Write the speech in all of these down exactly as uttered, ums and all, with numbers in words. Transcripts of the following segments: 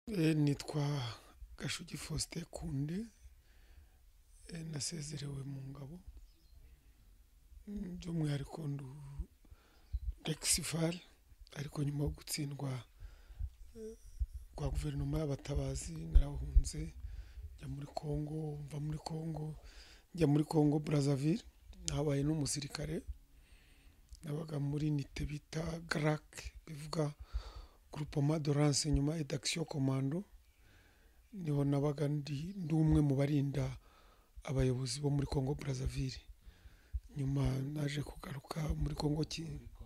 Eh, nitwa Gashugi Faustin Kunde, eh, nasezerewe mu ngabo by'umwihariko ndu Rexifal, ariko nyuma yo gutsindwa kwa guverinoma y'abatabazi narahunze njya muri Congo, mva muri Congo njya muri Congo Brazzaville, nabaye n'umusirikare, nabaga muri unité bita G R A C, bivuga Groupement de Renseignement et d'Action Commando. Niho nabaga ndi ndi umwe mu barinda abayobozi bo muri Congo Brazzaville. Nyuma naje kugaruka muri Congo ki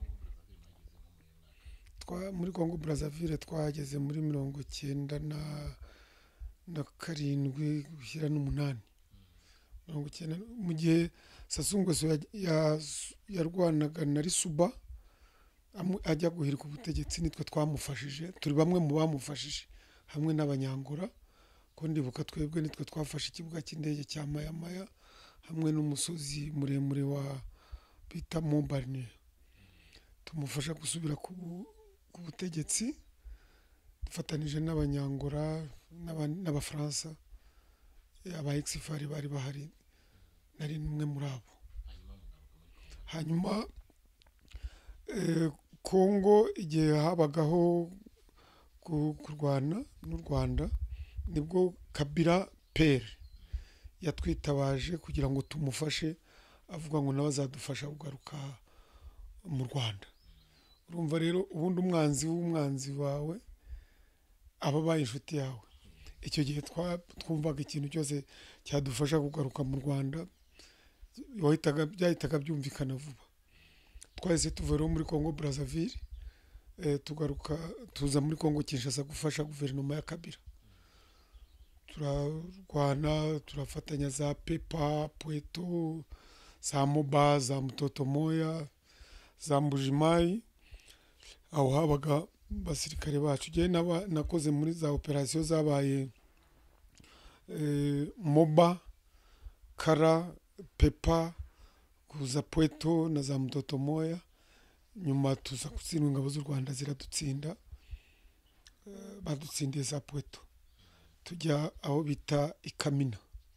twa muri Congo Brazzaville twageze muri mirongo cyenda na na karindwi gushyira n'umunani. Mirongo cyenda mu gihe Sassou Nguesso ya- ya- yarwanaga na Risuba amu- ajya guhirika ubutegetsi, nitwe twamufashije, turi bamwe mu bamufashije hamwe n'abanyangora, ko ndibuka twebwe nitwe twafashe ikibuga cy'indege cya Mayamaya hamwe n'umusozi muremure wa bita Montbarnier, tumufasha gusubira ku bu- ku butegetsi dufatanije n'abanyangora n'aba- n'abafaransa. Eh, aba Exifari bari bahari, nari umwe muri abo. Hanyuma eh, Congo igihe habagaho ku- kurwana n'u Rwanda, nibwo Kabila pere yatwitabaje kugira ngo tumufashe, avuga ngo nawe azadufasha kugaruka mu Rwanda. Urumva rero ubundi umwanzi w'umwanzi wawe aba abaye inshuti yawe. Icyo gihe twa- twumvaga ikintu cyose cyadufasha kugaruka mu Rwanda wahitaga byahitaga byumvikana vuba. Twahise tuva rero muri Congo Brazzaville, eh, tugaruka tuza muri Congo Kinshasa gufasha guverinoma ya Kabila. Turarwana, turafatanya za Pepa, Pweto, za Moba, za Mtoto Moya, za Mbujimayi. Aho habaga basirikare bacu. Jye naba nakoze muri za operasiyo zabaye eh, Moba, Kara, Pepa, kuza Pweto na za Mtoto Moya. Nyuma tuza gutsindwa, ingabo z'u Rwanda ziradutsinda, eh, badutsindiye za Pweto. Tujya aho bita Ikamina.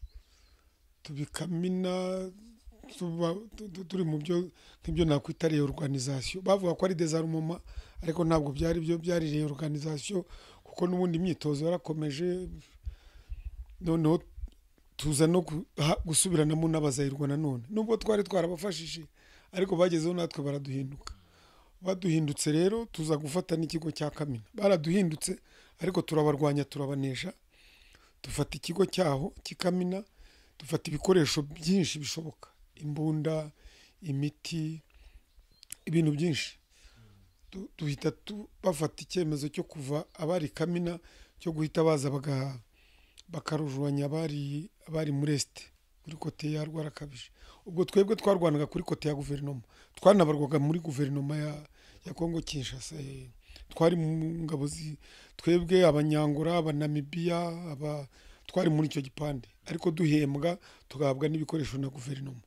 Tubikamina tuba tu- tu- turi mu byo nk'ibyo nakwita reorganisation. Bavuga ko ari désarmement, ariko ntabwo byari byo, byari reorganisation, kuko n'ubundi imyitozo yarakomeje. Noneho tuza no gu- ha- gusubiranamo n'abazayirwa nanone, nubwo twari twarabafashije, ariko bagezeho natwe baraduhinduka. Baduhindutse rero tuza gufata n'ikigo cya Kamina. Baraduhindutse ariko turabarwanya, turabanesha, dufata ikigo cyaho cy'ikamina, dufata ibikoresho byinshi bishoboka, imbunda, imiti, ibintu byinshi. Du- duhita tu- bafata icyemezo cyo kuva abari Kamina, cyo guhita baza baga bakarujwanya abari abari muri este kuri kote ya Rwarakabije. Ubwo twebwe twarwanaga kuri kote ya guverinoma, twanabarwaga muri guverinoma ya ya Congo Kinshasa. eh. Twari mu ngabo zi twebwe abanyangora, abanamibiya, aba twari muri icyo gipande, ariko duhembwa tugahabwa n'ibikoresho na guverinoma.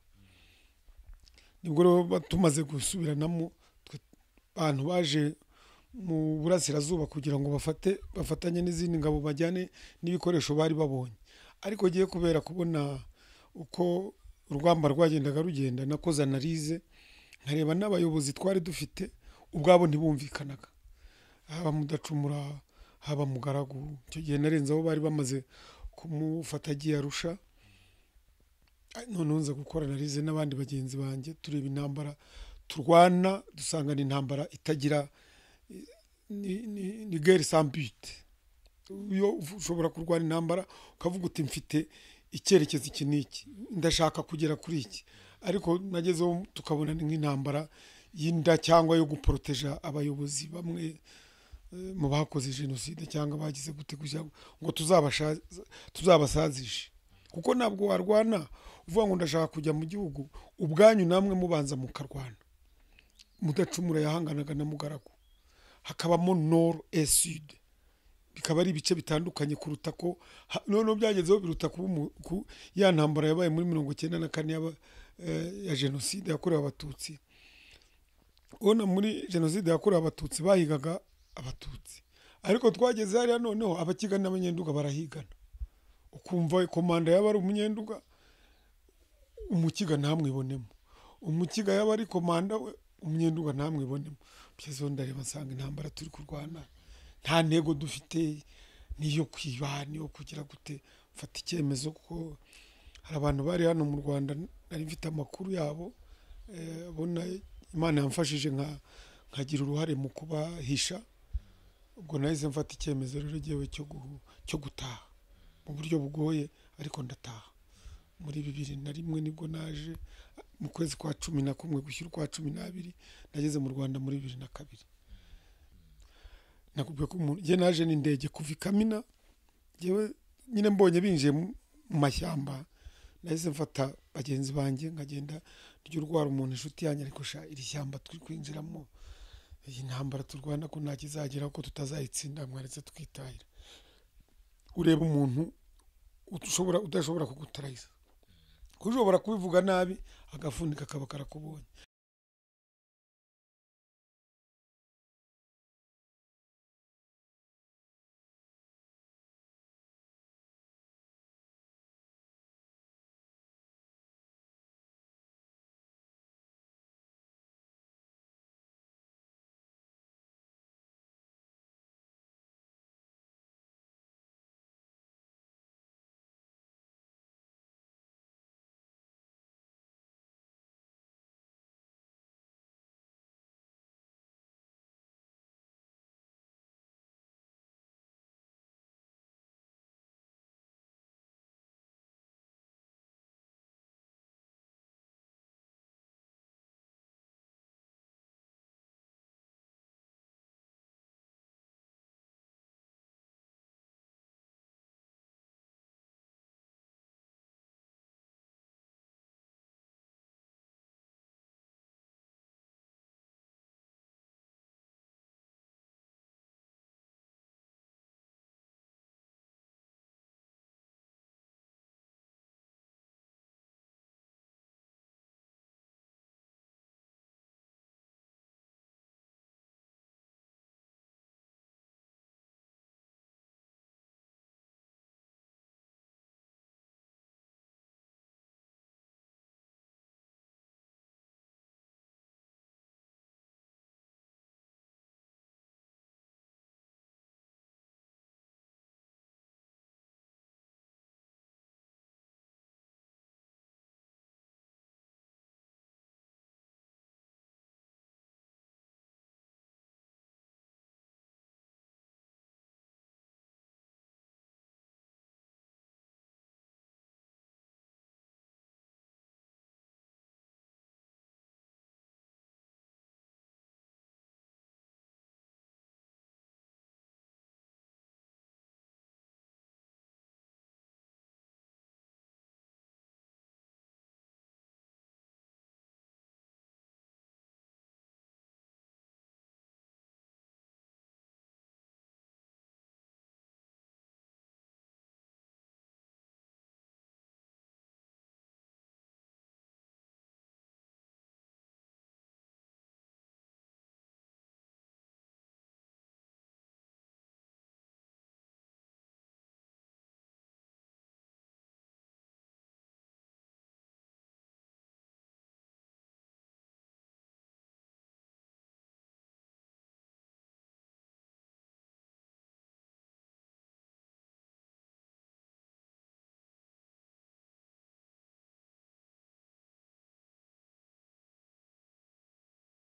Nibwo rero ba- tumaze gusubiranamo, twe abantu baje mu burasirazuba kugira ngo bafate bafatanye n'izindi ngabo bajyane n'ibikoresho bari babonye. Ariko giye kubera kubona uko urugamba rwagendaga rugenda, nakoze analize nkareba n'abayobozi twari dufite ubwabo ntibumvikanaga, haba Mudacumura, haba Mugaragu. Icyo gihe narenze aho bari bamaze kumufata agiye Arusha. Ay, noneho nza gukora analize n'abandi bagenzi banjye, tureba intambara turwana, dusanga ni intambara itagira ni, ni, ni guerre sans but. Iyo ushobora kurwana intambara ukavuga uti mfite icyerekezo iki n'iki, ndashaka kugera kuri iki, ariko nagezeho tukabona ni nk'intambara y'inda cyangwa yo guporoteja abayobozi bamwe, eh, mu bakoze jenoside cyangwa bagize gute kugira ngo tuzabasha tuzabasazishe. Kuko ntabwo warwana uvuga ngo ndashaka kujya mu gihugu ubwanyu namwe mubanza mukarwana. Mudacumura yahanganaga na Mugaragu, hakabamo nord et sud, bikaba ari ibice bitandukanye kuruta ko ha- noneho byagezeho biruta kuba umu- ku ya ntambara yabaye muri mirongo cyenda na kane yaba, eh, ya jenoside yakorewe abatutsi. Ubona muri jenoside yakorewe abatutsi bahigaga abatutsi, ariko twageze hariya noneho abakigana n'abanyenduga barahigana ukumva komanda yaba ari umunyenduga umukiga ntamwibonemo umukiga yaba ari komanda we umunyenduga ntamwibonemo byezo ndareba nsanga intambara turi kurwana nta ntego dufite niyo kwiba niyo kugira gute mfata icyemezo ko hari abantu bari hano mu Rwanda nari mfite amakuru yabo abona Imana yamfashije nka nkagira uruhare mu kubahisha ubwo nahise mfata icyemezo rero giyewe cyo cyo gutaha mu buryo bugoye ariko ndataha muri bibiri na rimwe nibwo naje mu kwezi kwa cumi na kumwe gushyira kwa cumi n'abiri nageze mu Rwanda muri bibiri na kabiri nakubwiye ko umuntu je naje n'indege kuva Kamina jewe nyine mbonye binjiye mu mashyamba nahise mfata bagenzi banjye nkagenda ry'urwara umuntu inshuti yanjye ariko sha iri shyamba turi kwinjiramo iyi ntambara turwana ko nta kizagera ko tutazayitsinda mwaretse twitahira ureba umuntu ushobora udashobora kugutarayiza kushobora kubivuga nabi agafunika kaba karakubonye